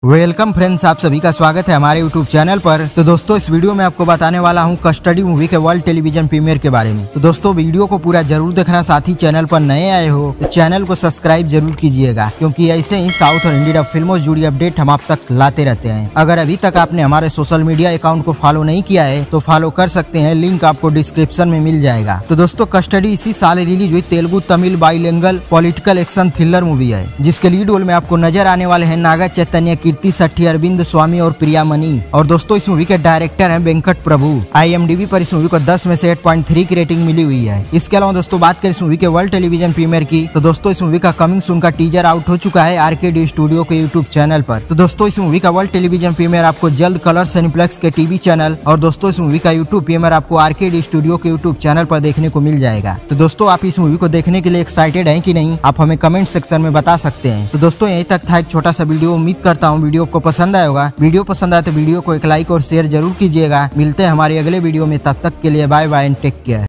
Welcome friends, आप सभी का स्वागत है हमारे यूट्यूब चैनल पर। तो दोस्तों, इस वीडियो में आपको बताने वाला हूं कस्टडी मूवी के वर्ल्ड टेलीविजन प्रीमियर के बारे में। तो दोस्तों, वीडियो को पूरा जरूर देखना। साथ ही चैनल पर नए आए हो तो चैनल को सब्सक्राइब जरूर कीजिएगा, क्योंकि ऐसे ही साउथ और इंडियन फिल्मों से जुड़ी अपडेट हम आप तक लाते रहते हैं। अगर अभी तक आपने हमारे सोशल मीडिया अकाउंट को फॉलो नहीं किया है तो फॉलो कर सकते हैं, लिंक आपको डिस्क्रिप्शन में मिल जाएगा। तो दोस्तों, कस्टडी इसी साल रिलीज हुई Telugu Tamil bilingual political action thriller movie है, जिसके लीड रोल में आपको नजर आने वाले हैं नागा चैतन्य, कीर्ति शेट्टी, अरविंद स्वामी और प्रिया मनी। और दोस्तों, इस मूवी के डायरेक्टर हैं वेंकट प्रभु। IMDb पर इस मूवी को 10 में से 8.3 की रेटिंग मिली हुई है। इसके अलावा दोस्तों, बात करें इस मूवी के वर्ल्ड टेलीविजन प्रीमियर की, तो दोस्तों इस मूवी का कमिंग सून का टीजर आउट हो चुका है RKD स्टूडियो के यूट्यूब चैनल पर। तो दोस्तों, इस मूवी का वर्ल्ड टेलीविजन प्रीमियर आपको जल्द कलर सिनेप्लेक्स के टीवी चैनल और दोस्तों इस मूवी का यूट्यूब प्रीमियर आपको RKD स्टूडियो के यूट्यूब चैनल पर देखने को मिल जाएगा। तो दोस्तों, आप इस मूवी को देखने के लिए एक्साइटेड हैं कि नहीं, आप हमें कमेंट सेक्शन में बता सकते हैं। तो दोस्तों, यहीं तक था एक छोटा सा वीडियो। उम्मीद करता हूँ वीडियो आपको पसंद आया होगा। वीडियो पसंद आए तो वीडियो को एक लाइक और शेयर जरूर कीजिएगा। मिलते हैं हमारे अगले वीडियो में, तब तक के लिए bye bye and take care.